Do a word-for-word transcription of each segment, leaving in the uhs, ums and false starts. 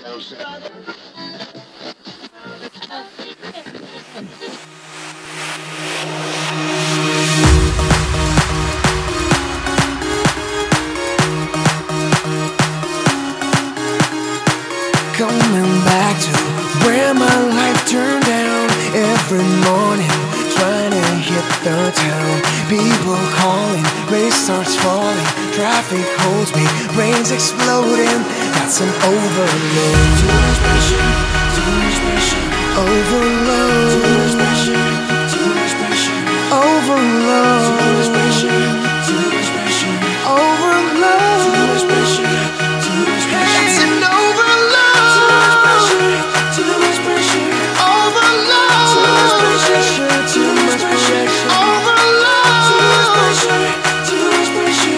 Coming back to where my life turned down every morning, trying to hit the town. People calling, race starts falling, traffic holds me, brains exploding. That's an overload. Too much pressure, too much pressure. Overload. Too much pressure, too much pressure. Overload. Too much pressure, too much pressure. Overload. Too much pressure, too much pressure. It's an overload. Too much pressure, too much pressure. Overload. Too much pressure, too much pressure. Overload. Too much pressure, too much pressure.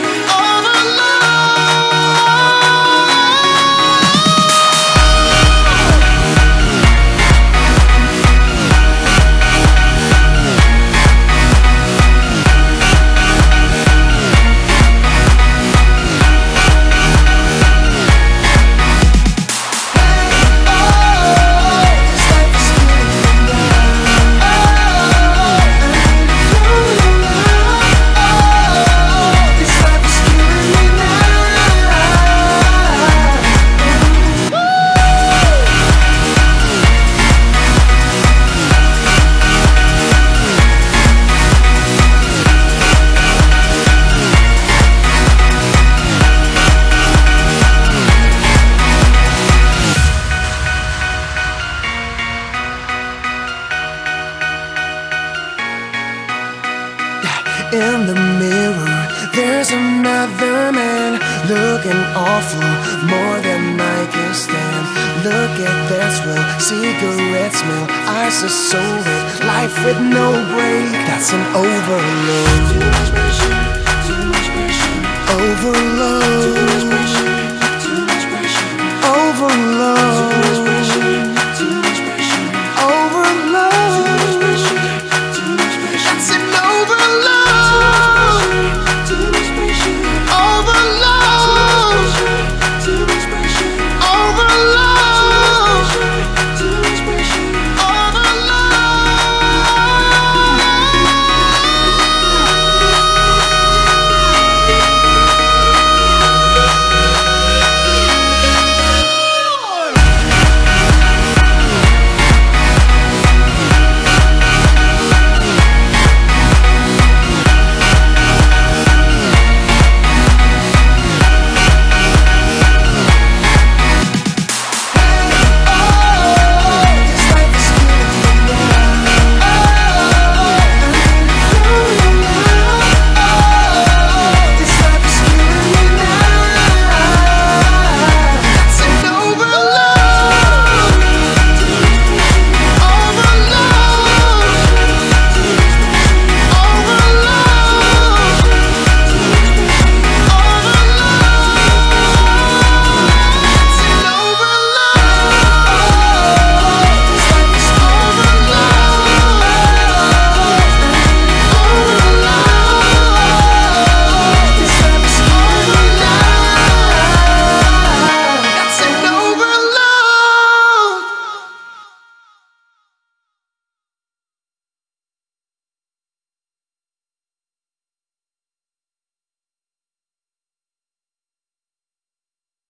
In the mirror, there's another man looking awful, more than I can stand. Look at that swell, cigarette smell, eyes are so red, life with no break. That's an overload. Too much pressure, too much pressure. Overload. Too much pressure.